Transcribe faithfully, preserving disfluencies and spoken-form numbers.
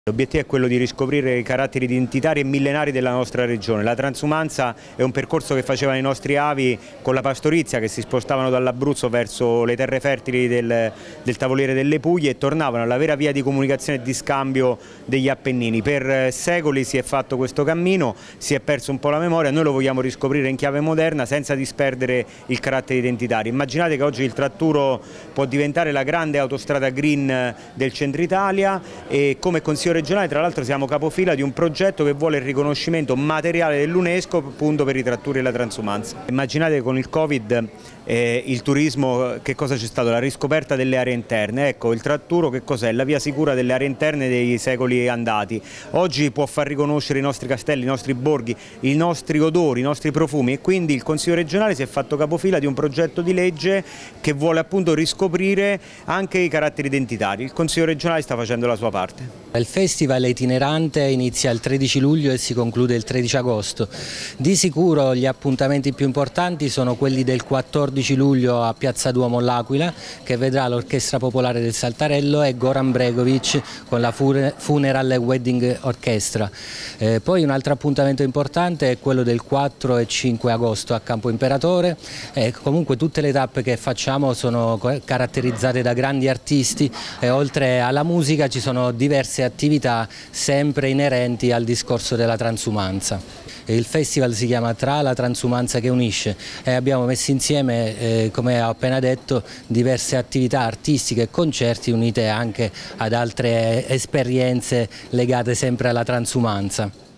L'obiettivo è quello di riscoprire i caratteri identitari e millenari della nostra regione. La transumanza è un percorso che facevano i nostri avi con la pastorizia, che si spostavano dall'Abruzzo verso le terre fertili del, del Tavoliere delle Puglie e tornavano alla vera via di comunicazione e di scambio degli Appennini. Per secoli si è fatto questo cammino, si è perso un po' la memoria, noi lo vogliamo riscoprire in chiave moderna senza disperdere il carattere identitario. Immaginate che oggi il Tratturo può diventare la grande autostrada green del centro Italia e come Consiglio regionale tra l'altro siamo capofila di un progetto che vuole il riconoscimento materiale dell'UNESCO appunto per i tratturi e la transumanza. Immaginate con il Covid eh, il turismo, che cosa c'è stato? La riscoperta delle aree interne. Ecco, il Tratturo che cos'è? La via sicura delle aree interne dei secoli andati. Oggi può far riconoscere i nostri castelli, i nostri borghi, i nostri odori, i nostri profumi e quindi il Consiglio regionale si è fatto capofila di un progetto di legge che vuole appunto riscoprire anche i caratteri identitari. Il Consiglio regionale sta facendo la sua parte. Il festival è itinerante, inizia il tredici luglio e si conclude il tredici agosto. Di sicuro gli appuntamenti più importanti sono quelli del quattordici luglio a Piazza Duomo l'Aquila, che vedrà l'Orchestra Popolare del Saltarello e Goran Bregovic con la Funeral Wedding Orchestra. Eh, poi un altro appuntamento importante è quello del quattro e cinque agosto a Campo Imperatore. Eh, comunque tutte le tappe che facciamo sono caratterizzate da grandi artisti e oltre alla musica ci sono diverse attività sempre inerenti al discorso della transumanza. Il festival si chiama Tra la transumanza che unisce e abbiamo messo insieme, eh, come ho appena detto, diverse attività artistiche e concerti unite anche ad altre esperienze legate sempre alla transumanza.